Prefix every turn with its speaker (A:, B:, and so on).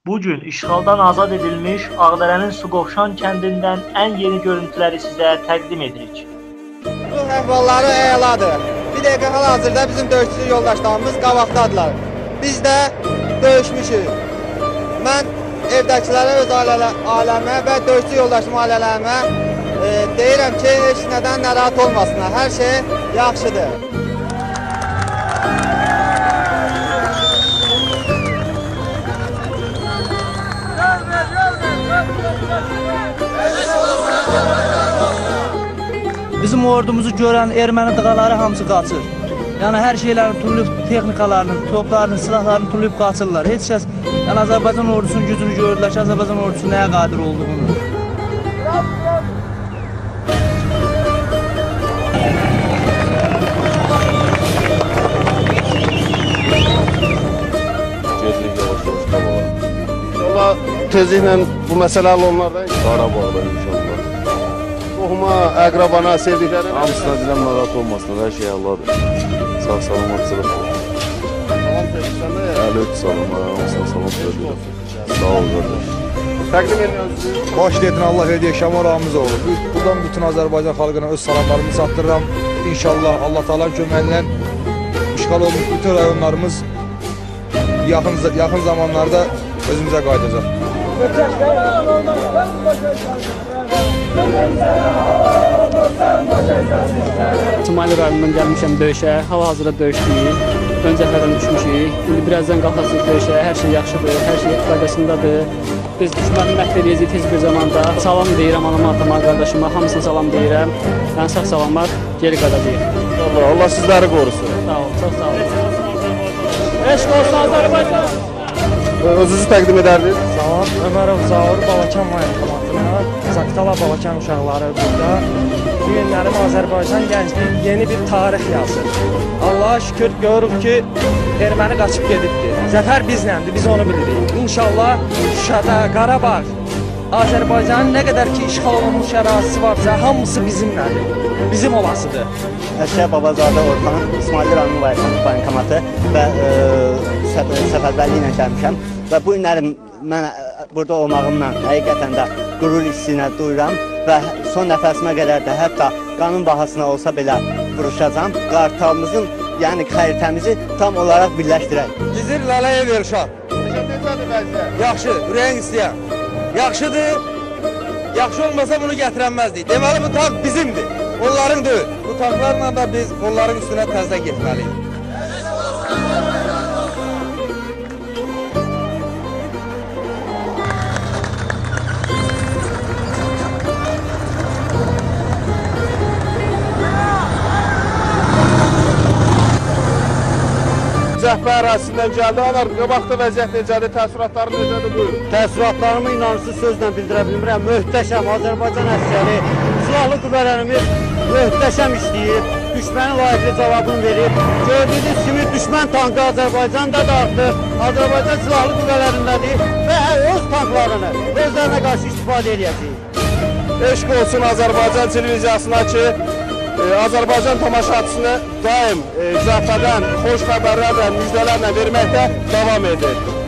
A: Bugün işğaldan azad edilmiş Ağdərənin Suqovşan kəndindən ən yeni görüntüləri sizə təqdim edirik.
B: Ruh əhvalları əladır. Bir dəqiqə hal-hazırda bizim döyüşçü yoldaşlarımız qabaqdadılar. Biz də döyüşmüşük. Mən evdəkilərə, öz ailəmə və döyüşçü yoldaşım ailələrimə deyirəm ki, heç nədən narahat olmasınlar. Hər şey yaxşıdır.
C: Bizim ordumuzu görən erməni dığaları hamısı qaçır. Yəni hər şeylərini tullayıb, texnikalarını, toplarını, silahlarını tullayıb qaçırlar. Heç kəs yəni Azərbaycan ordusunun gücünü gördülər ki, Azərbaycan ordusu nəyə qadir olduğunu.
D: İnşallah tezliklə bu məsələ onlardan Qarabağda inşallah. Qohuma, əqrabana, sevdiklərinə hamısına diləm narahat olmasınlar, hər şey Allahdır. Sağ salamatçılıq. Salam tezlikləndə ya? Əleyk salam, hamısına salam söyləyirəm. Sağ ol qardaş. Təqdim edirsiniz.
E: Baş dedin Allah verdiyi Şəmal ağamız olur. Buradan bütün Azərbaycan xalqına öz salamlarımı çatdırıram. İnşallah Allah Taala'nın köməyi ilə işğal olmuş bütün rayonlarımız yaxın zamanlarda özümüzə qayıdacaq.
F: Şimali rayonundan gəlmişəm döyüşə, hal-hazırda döyüşdük, ön cəbhədən düşmüşük. İndi birazdan qalxasıq döyüşə, hər şey yaxşıdır, hər şey qaydasındadır. Biz düşməni məhv edəcəyik tez bir zamanda. Salam deyirəm anama, atama, qardaşıma, hamısına salam deyirəm. Yəni sağ salamat, geri qalacaq.
D: Allah sizləri qorusun.
F: Sağ ol, çox sağ ol. Eşq olsun Azərbaycan!
D: Özünüzü təqdim edərdiniz.
G: Salam, Ömərov Zaur, Balakan Mayankomatına, Zaqtala Balakan uşaqları burada. Bu günlərim Azərbaycan gəncliyi yeni bir tarix yazır. Allah'a şükür görürük ki, erməni qaçıb gedibdir. Zəfər bizləndir, biz onu bilirik. İnşallah Şuşada, Qarabağ, Azərbaycanın nə qədər ki işğal olunmuş ərazisi varsa, hamısı bizimlədir, bizim olasıdır.
H: Əşrəf Babazadə Orxan, İsmail Rayonu Bankomatı və səfərbərliyi ilə gəlmişəm. Və bu günlərim mən burada olmağımla həqiqətən də qürur hissinə duyuram və son nəfəsimə qədər də hətta qanun bahasına olsa belə vuruşacam. Qartalımızın, yəni xəritəmizi tam olaraq birləşdirək.
E: Gizir Lələyev Elşad.
D: Necədir vəziyyət?
E: Yaxşı, ürəyin istəyən. Yaxşıdır. Yaxşı olmasa bunu gətirənməzdik. Deməli bu tank bizimdir. Onların deyil. Bu tanklarla da biz onların üstünə təzdən getməliyik.
D: Cəhbə ərazisindən gəldi. Anar, qabaqda vəziyyət necədir? Təəssüratları necədir? Buyurun.
H: Təəssüratlarımı inansız sözlə bildirə bilmirəm. Möhtəşəm Azərbaycan əsgəri, silahlı qüvvələrimiz möhtəşəm işləyib, düşmənin layiqli cavabını verib. Gördüyünüz kimi düşmən tankı Azərbaycanda da artıq, Azərbaycan silahlı qüvvələrindədir və öz tanklarını özlərinə qarşı istifadə edəcəyik.
D: Eşq olsun Azərbaycan televiziyasına ki, Azərbaycan tamaşaçısını daim cəbhədən xoş xəbərlərlə, müjdələrlə verməkdə davam edir.